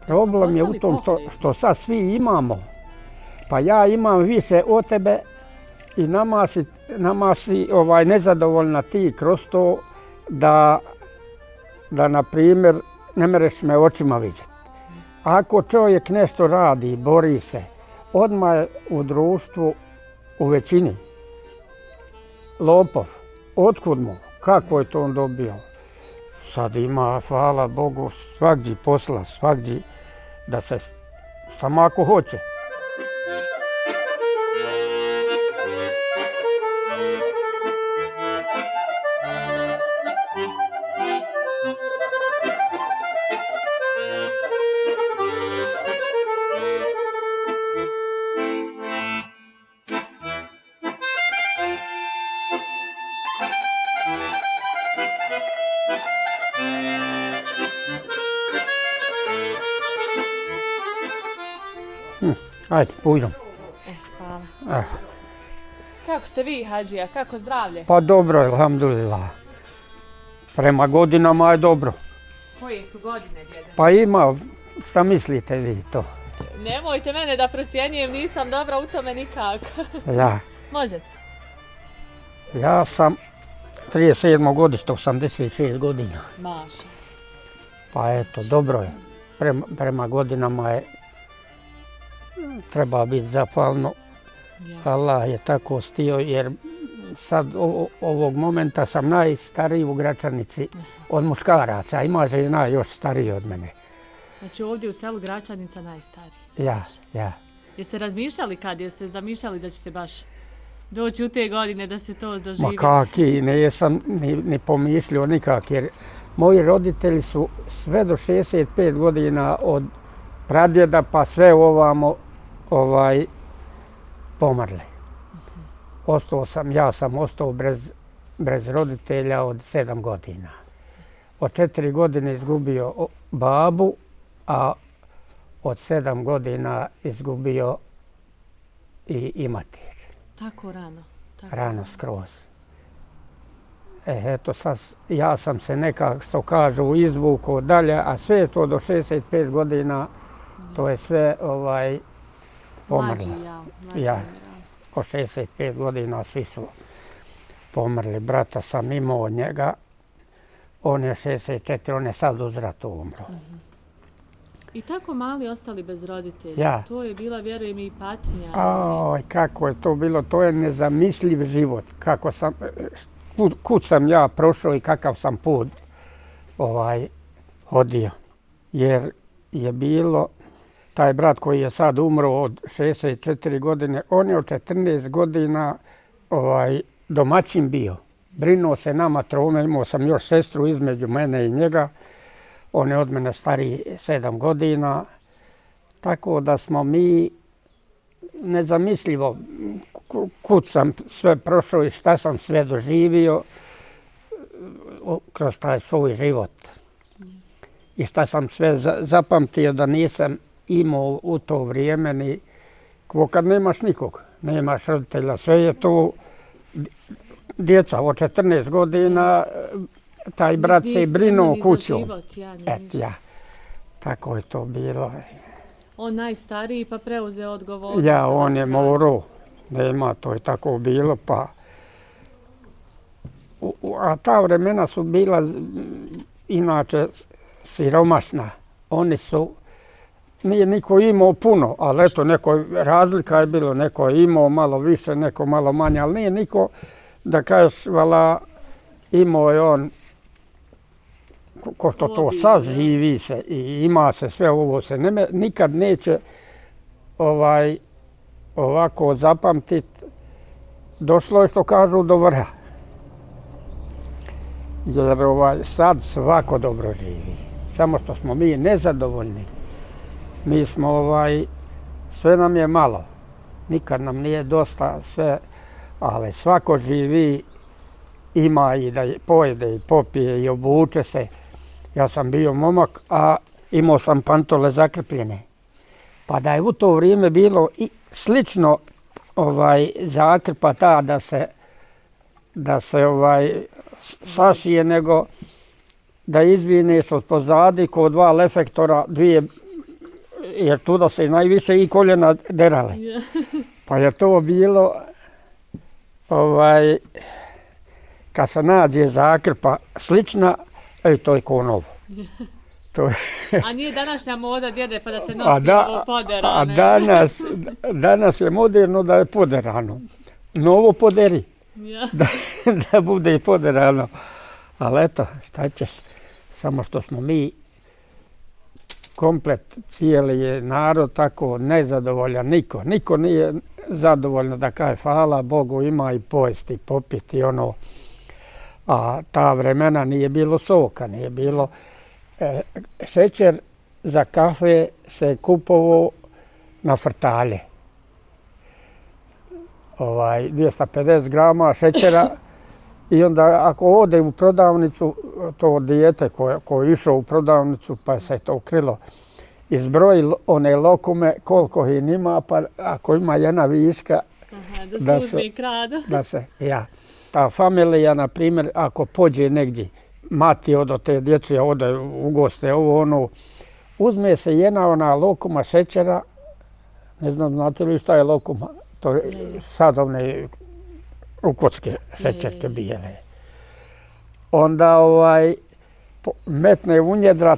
Problem je u tom što sad svi imamo. Pa ja imam više od tebe i nama si nezadovoljna ti kroz to da na primjer, ne mereš me očima vidjeti. Ako čovjek nešto radi, bori se, odmah je u društvu u većini lopov. Otkud mu? Kako je to on dobio? Sad ima, hvala Bogu, svagdje posla, svagdje da se samo ako hoće. Ajde, pujdem. Hvala. Kako ste vi, Hadžija? Kako zdravlje? Pa dobro, alhamdulillah. Prema godinama je dobro. Koje su godine, djede? Pa ima, šta mislite vi to? Nemojte mene da procjenjujem, nisam dobra u tome nikako. Ja. Možete? Ja sam 37. godište, 86 godina. Maša. Pa eto, dobro je. Prema godinama je treba biti zahvalno. Allah je tako stio jer sad ovog momenta sam najstariji u Gračanici od muškaraca. Ima žena još stariji od mene. Znači ovdje u selu Gračanica najstariji? Ja. Jeste razmišljali kad? Jeste zamišljali da ćete baš doći u te godine da se to doživi? Ma kaki, nisam ni pomišljio nikak jer moji roditelji su sve do 65 godina od pradjeda pa sve ovamo pomrli. Ja sam ostao bez roditelja od 7 godina. Od 4 godine izgubio babu, a od 7 godina izgubio i mater. Tako rano? Rano skroz. Eto sad, ja sam se nekako, što kažu, izvukao dalje, a sve je to do 65 godina, to je sve pomrlo. Ja, od 65 godina svi su pomrli. Brata sam imao od njega, on je 64, on je sad uz rat umro. I tako mali ostali bez roditelja. Ja. To je bila, vjerujem, i patnja. Kako je to bilo, to je nezamisliv život. Kud sam ja prošao i kakav sam put hodio. Jer je bilo, taj brat koji je sad umro od 64 godine, on je od 14 godina domaćin bio. Brinuo se nama trome, imao sam još sestru između mene i njega. On je od mene stariji 7 godina. Tako da smo mi nezamislivo kud sam sve prošao i šta sam sve doživio kroz taj svoj život. I šta sam sve zapamtio da nisam imao u to vrijeme ni kad nemaš nikog, nemaš roditelja, sve je to djeca od 14 godina, taj brat se brinuo kuću. Tako je to bilo. On najstariji pa preuzeo odgovornost. Ja, on je morao. Nema, to je tako bilo, pa... A ta vremena su bila inače siromašna. Oni su... Nije niko imao puno, ali eto, razlika je bilo. Neko je imao malo više, neko malo manje, ali nije niko da kažeš, vala, imao je on ko što to sad živi se i ima se sve ovo se nikad neće ovako zapamtiti. Došlo je što kažu do vrha. Jer sad svako dobro živi. Samo što smo mi nezadovoljni. Mi smo sve nam je malo. Nikad nam nije dosta sve, ali svako živi, ima i da pojede i popije i obuče se. Ja sam bio momak, a imao sam pantole zakrpljene. Pa da je u to vrijeme bilo i slično zakrpa ta da se sašije, nego da izvineš od pozadi kod 2 lefektora, 2 jer tuda se najviše i koljena derale. Pa je to bilo, kad se nađe zakrpa slična, to je ko novo. A nije današnja moda, djede, pa da se nosi ovo poderano? Danas je moderno da je poderano. Novo poderi. Da bude i poderano. Ali eto, šta ćeš, samo što smo mi komplet, cijeli je narod tako nezadovoljan, niko nije zadovoljno da kaže hvala Bogu, ima i pojesti, popiti ono, a ta vremena nije bilo soka, nije bilo šećer za kafe se kupovao na frtalje. 250 grama šećera i onda ako ode u prodavnicu, to dijete koje je išao u prodavnicu pa se to ukrilo, izbroji one lokume koliko ih ima, pa ako ima jedna viška, da se uzme i kradu. Ta familija, na primjer, ako pođe negdje, mati od te djece, ode u goste, uzme se jedna ona lokuma šećera, ne znam, znate li šta je lokuma? To je sadovne ukotske šećerke bijele. Onda metne u njedra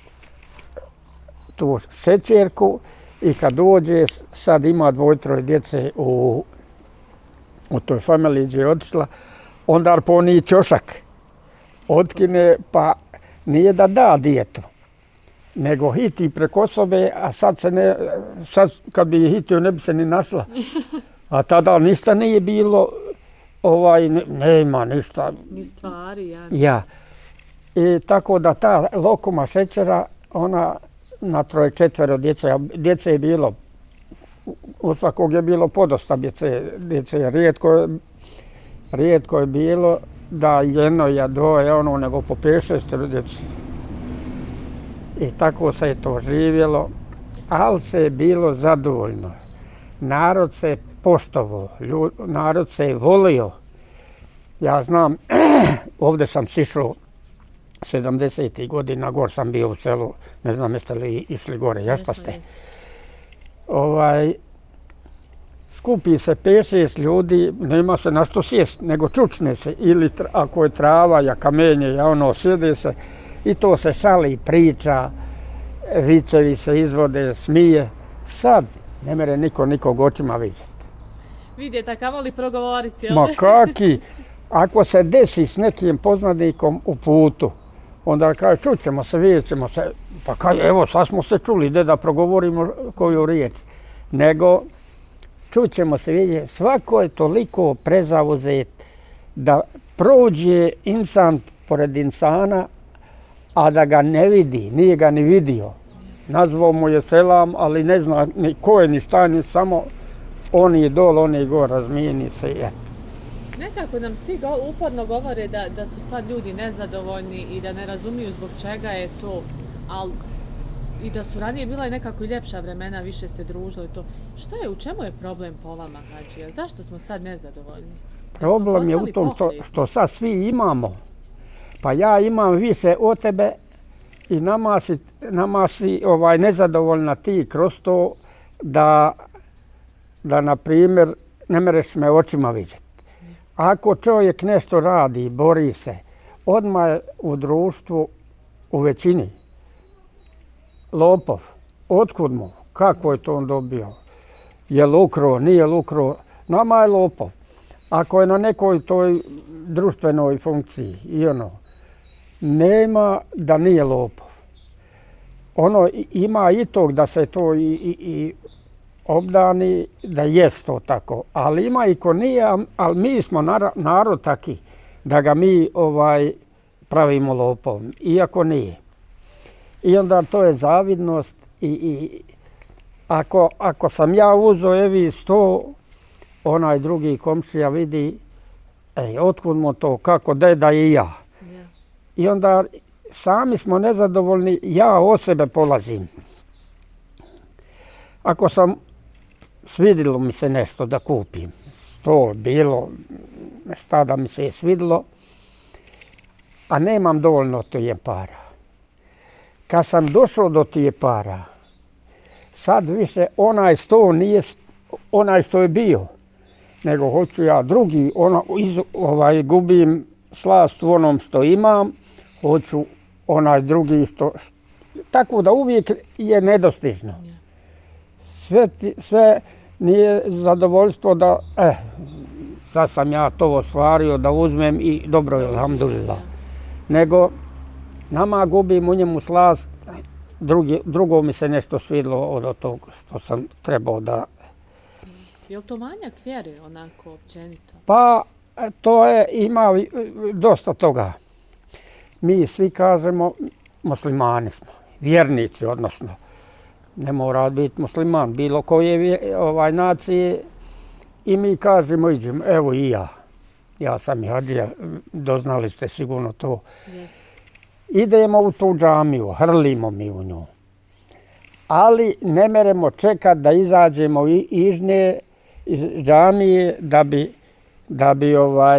tu šećerku i kad dođe, sad ima 2-3 djece u toj familiji gdje je otišla, onda poni ćošak. Otkine, pa nije da dijetu, nego hiti preko sobe, a sad kad bi je hitio ne bi se ni našla. A tada ništa nije bilo, nema ništa. Ni stvari, ja. I tako da ta lokuma šećera, ona na 3-4 djece je bilo, u svakog je bilo podosta djece, rijetko je bilo da jedno ja dvoje, nego po 5-6 djece. I tako se je to živjelo, ali se je bilo zadovoljno. Narod se poštovao, narod se volio. Ja znam, ovdje sam sišao 70. godina, gor sam bio u selu, ne znam jeste li išli gore, jašta ste. Skupi se 5-6 ljudi, nema se na što sjest, nego čučne se, ili ako je trava, kamenje, sjede se i to se šali, priča, vicevi se izvode, smije. Sad ne mere niko nikog očima vidjeti. Vidjeti, a kamo li progovoriti? Ma kaki, ako se desi s nekim poznanikom u putu, onda kaže čućemo se, vidjet ćemo se, pa kaže evo sad smo se čuli, da progovorimo koju riječ. Nego čućemo se, vidjeti, svako je toliko prezauzet da prođe insan pored insana, a da ga ne vidi, nije ga ni vidio. Nazvao mu je selam, ali ne zna ni ko je ni šta, samo oni dol, oni go, razmijeni se. Nekako nam svi uporno govore da su sad ljudi nezadovoljni i da ne razumiju zbog čega je to, ali i da su ranije bila i nekako i ljepša vremena, više se družilo i to. U čemu je problem po vama, Hadžija? Zašto smo sad nezadovoljni? Problem je u tom što sad svi imamo. Pa ja imam više od tebe i nama si nezadovoljna ti kroz to da na primjer, ne mereš me očima vidjeti. Ako čovjek nešto radi, bori se, odmah je u društvu u većini lopov. Otkud mu? Kako je to on dobio? Je li ukro, nije li ukro? Nama je lopov. Ako je na nekoj toj društvenoj funkciji nema da nije lopov. Ima i tog da se to i obdani, da jest to tako. Ali ima i ko nije, ali mi smo narod taki da ga mi pravimo lopovom, iako nije. I onda to je zavidnost i ako sam ja uzeo evi 100, onaj drugi komšija vidi, otkud mu to, kako da i ja. I onda sami smo nezadovoljni, ja o sebe polazim. Ako sam svidilo mi se nešto da kupim, to bilo, šta da mi se je svidilo, a nemam dovoljno tije para. Kad sam došao do tije para, Sad više onaj sto nije onaj što je bio, nego hoću ja drugi, gubim slast u onom što imam, hoću onaj drugi što... Tako da uvijek je nedostižno. Sve nije zadovoljstvo da, sad sam ja to ostvario, da uzmem i dobro je, alhamdulillah. Nego, nama gubim u njemu slast, drugo mi se nešto svidlo od tog što sam trebao da... Je li to manjak vjere, onako, općenito? Pa, to je, ima dosta toga. Mi svi kažemo, muslimani smo, vjernici, odnosno. Ne mora biti musliman, bilo koje nacije. I mi kažemo, idemo, evo i ja. Ja sam i hadžija, doznali ste sigurno to. Yes. Idemo u tu džamiju, hrlimo mi u nju. Ali ne meremo čekati da izađemo iz džamije da bi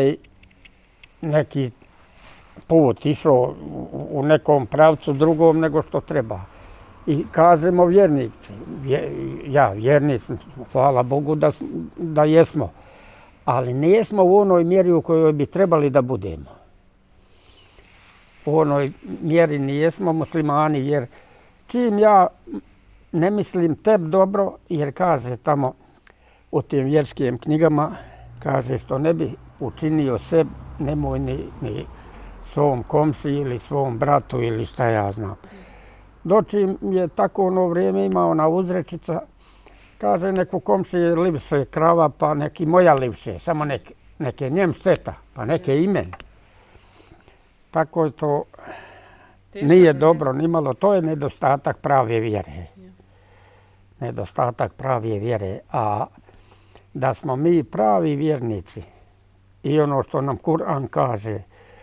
neki put išao u nekom pravcu drugom nego što treba. I kažemo vjernici, vjernici, hvala Bogu da jesmo, ali nismo u onoj mjeri u kojoj bi trebali da budemo. U onoj mjeri nijesmo muslimani, jer čim ja ne mislim tebi dobro, jer kaže tamo u tim vjerskim knjigama, kaže što ne bi učinio sebi, nemoj ni svom komši ili svom bratu ili šta ja znam. Dočim je tako ono vrijeme imao ona uzrečica, kaže neko komši livše krava, pa neki moja livše, samo neke njem šteta, pa neke imen. Tako je to, nije dobro nimalo, to je nedostatak prave vjere. Nedostatak prave vjere, a da smo mi pravi vjernici i ono što nam Kur'an kaže,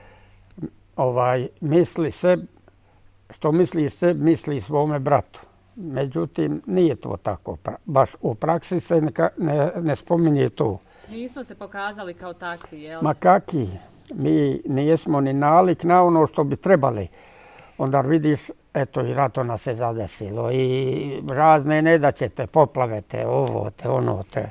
misli se, što misli sebi, misli svome bratu. Međutim, nije to tako. Baš u praksi se ne spominje to. Nismo se pokazali kao takvi, jel? Ma kaki? Mi nijesmo ni nalik na ono što bi trebali. Onda vidiš, eto i rato nas se zadesilo i razne nedaćete, poplavete, ovo te, ono te.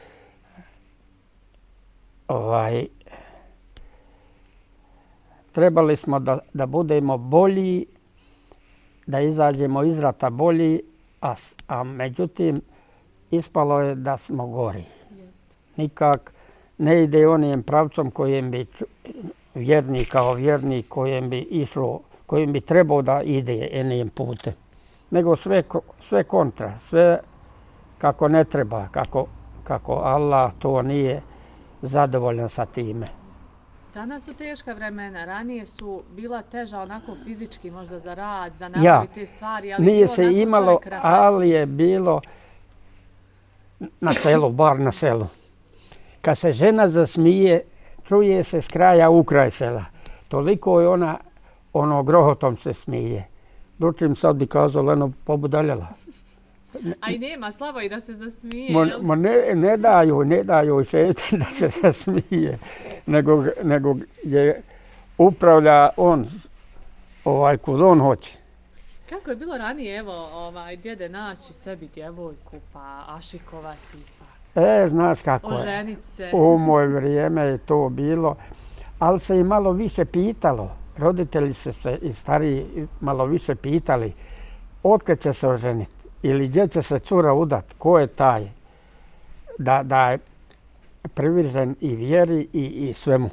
Trebali smo da budemo bolji, da izađemo iz rata bolji, a međutim ispalo je da smo gori. Nikak ne ide onim pravcom kojem bi vjernik kao vjernik, kojem bi išlo, kojem bi trebao da ide enim putem. Nego sve kontra, sve kako ne treba, kako Allah to nije zadovoljan sa time. Danas su teška vremena, ranije su bila teža onako fizički možda za rad, za nabavi te stvari, ali nije se imalo, ali je bilo na selu, bar na selu. Kad se žena zasmije, čuje se s kraja u kraj sela. Toliko je ono grohotom se smije. Dočim sad bi kazala, eno pobudaljala. A i nema, slabo i da se zasmije, jel? Ne daju šetan da se zasmije, nego je upravlja on kud on hoće. Kako je bilo ranije, evo, djede naći sebi djevojku, pa ašikovati, pa znaš kako je. Oženit se. U moje vrijeme je to bilo, ali se i malo više pitalo. Roditelji se i stariji malo više pitali otkad će se oženiti ili gdje će se cura udat, ko je taj da je privržen i vjeri i svemu.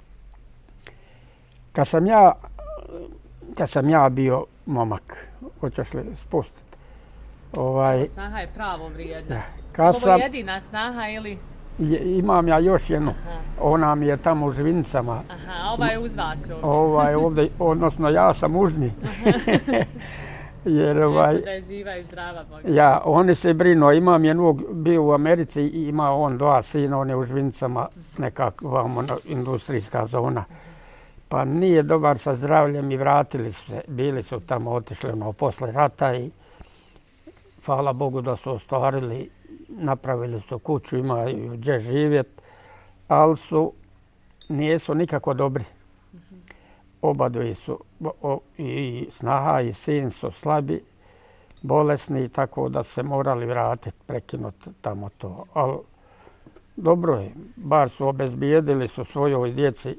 Kad sam ja bio momak, hoćeš li spustiti? Snaha je pravo vrijedna. Ovo je jedina snaha ili? Imam ja još jednu. Ona mi je tamo u Žvincama. Aha, ova je uz vas ovdje. Ova je ovdje, odnosno ja sam uz njih. Jer da je živa i zdrava. Ja, oni se brinu. Imam jednog, bio u Americi i ima on 2 sina, on je u Žvincama, nekakva industrijska zona. Pa nije dobar sa zdravljem i vratili su se. Bili su tamo, otišli posle rata i hvala Bogu da su ostvarili, napravili su kuću, imaju gdje živjeti, ali nisu nikako dobri. Oba dvoje su, i snaha i sin su slabi, bolesni, tako da se morali vratiti, prekinuti tamo to. Ali dobro je, bar su obezbijedili su svojoj djeci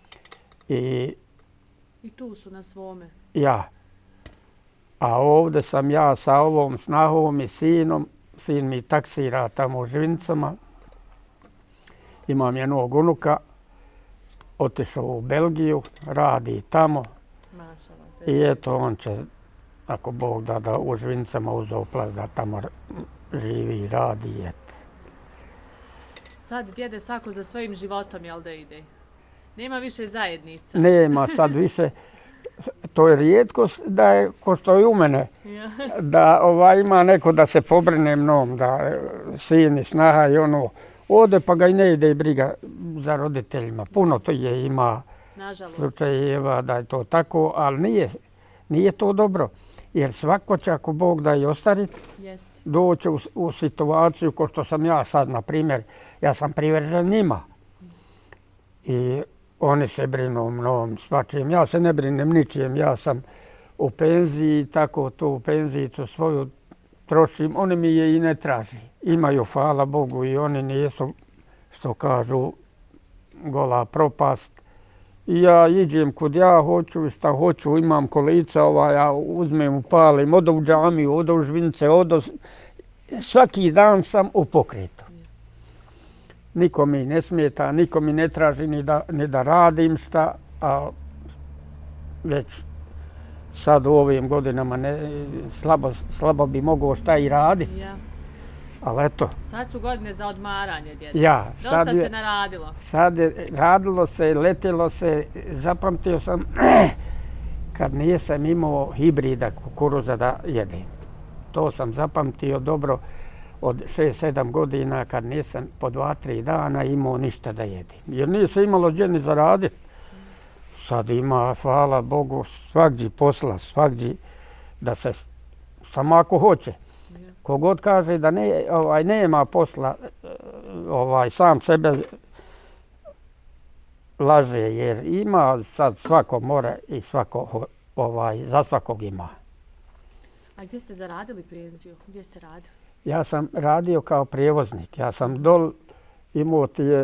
i tu su na svome. Ja. A ovdje sam ja sa ovom snahom i sinom. Sin mi taksira tamo u Živinicama. Imam jednog unuka. Otišao u Belgiju, radi tamo. I eto, on će, ako Bog da u Živinicama uzeo plaz da tamo živi i radi. Eto. Sad djede svako za svojim životom, jel da ide? Nema više zajednica. Nema sad više. To je rijetkost da je, ko što je u mene, da ima neko da se pobrine mnom, da sin i snaha i ono ode pa ga i ne ide briga za roditeljima. Puno to je ima slučajeva da je to tako, ali nije to dobro. Jer svako će, ako Bog da i ostariti, doći u situaciju kao što sam ja sad, na primjer, ja sam privržen njima. I oni se brinu mnom svačim. Ja se ne brinem ničijem. Ja sam u penziji, tako to u penzijicu svoju trošim. Oni mi je i ne traži. Imaju, hvala Bogu, i oni nisu, što kažu, gola propast. I ja iđem kud ja hoću i šta hoću. Imam kolica, ja uzmem, upalim, odo u džamiju, odo u Žvinice, svaki dan sam u pokretu. Niko mi ne smeta, niko mi ne traži ni da radim šta, a već sad u ovim godinama slabo bi mogao šta i raditi. Ali eto. Sad su godine za odmaranje, djede. Ja. Dosta se naradilo. Sad je radilo se, letjelo se, zapamtio sam kad nisam imao hibrida kukuruza da jedem. To sam zapamtio dobro. Od 6-7 godina kad nisam po 2-3 dana imao ništa da jedim. Jer nisam imalo gdje ni zaraditi. Sad ima, hvala Bogu, svagdje posla, svagdje da se, samo ako hoće. Kogod kaže da nema posla, sam sebe laže, jer ima sad svako mora i svako, za svakog ima. A gdje ste zaradili penziju? Gdje ste radili? Ja sam radio kao prijevoznik. Ja sam dol imao tije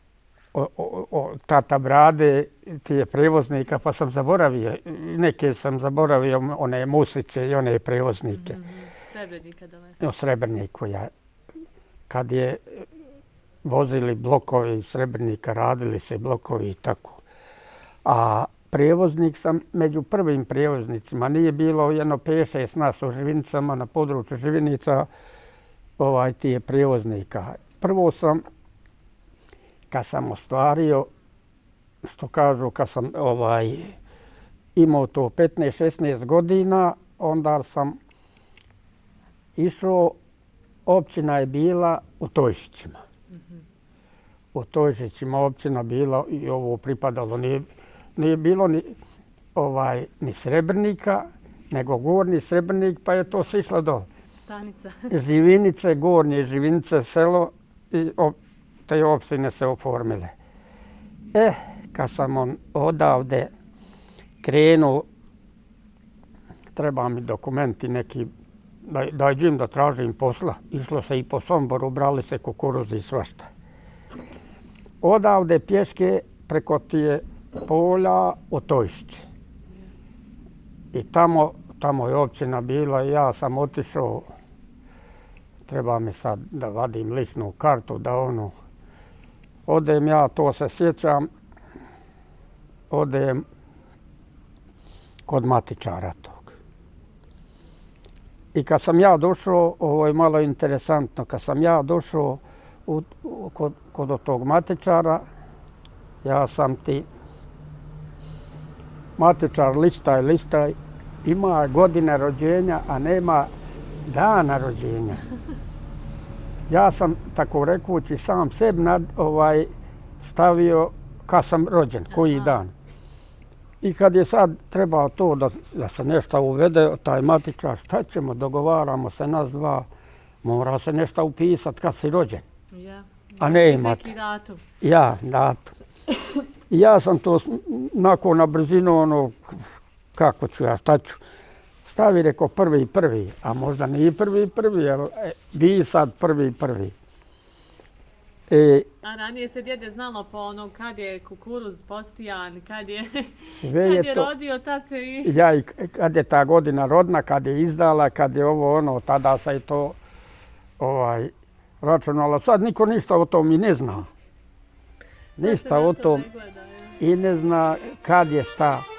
tata brade, tije prijevoznika, pa sam zaboravio. Neke sam zaboravio, one Musiće i one prijevoznike. Srebrenika daleko. U Srebrniku, ja. Kad je vozili blokovi iz Srebrenika, radili se blokovi i tako. A prijevoznik sam među prvim prijevoznicima. Nije bilo jedno 5-6 nas u Živinicama, na području Živinica, tije prijevoznika. Prvo sam, kad sam ostvario, što kažu, kad sam imao to 15-16 godina, onda sam išao, općina je bila u Tojšićima. U Tojšićima općina bila i ovo pripadalo. Nije bilo ni Srebrnika, nego Gornji Srebrnik, pa je to sišlo dole. Stanica. Živinice, Gornje Živinice, selo i te opštine se oformile. Kad sam odavde krenuo, treba mi dokumenti neki, da iđem da tražim posla. Išlo se i po Somboru, brali se kukuruzi i svašta. Odavde pješke preko tije polja u Tojšić. I tamo je općina bila i ja sam otišao, treba mi sad da vadim ličnu kartu, da odem ja, to se sjećam, odem kod matičara tog. I kad sam ja došao, ovo je malo interesantno, kad sam ja došao kod tog matičara, ja sam ti matičar listaj, ima godine rođenja, a nema dana rođenja. Ja sam, tako rekući, sam sebi stavio kad sam rođen, koji dan. I kad je sad trebao to da se nešto uvede, taj matičar, šta ćemo, dogovaramo se nas dva, mora se nešto upisati kad si rođen. A ne imati. Ja, datum. I ja sam to nakon na brzinu, kako ću ja, šta ću. Stavi, reko, 1.1., a možda nije 1.1., jer vi sad 1.1. A ranije se djede znalo po ono kad je kukuruz posijan, kad je rodio, tad se i... Ja i kad je ta godina rodna, kad je izdala, kad je ovo ono, tada se i to računalo. Sad niko ništa o tom i ne zna. Ništa o tom i ne zna kad je šta.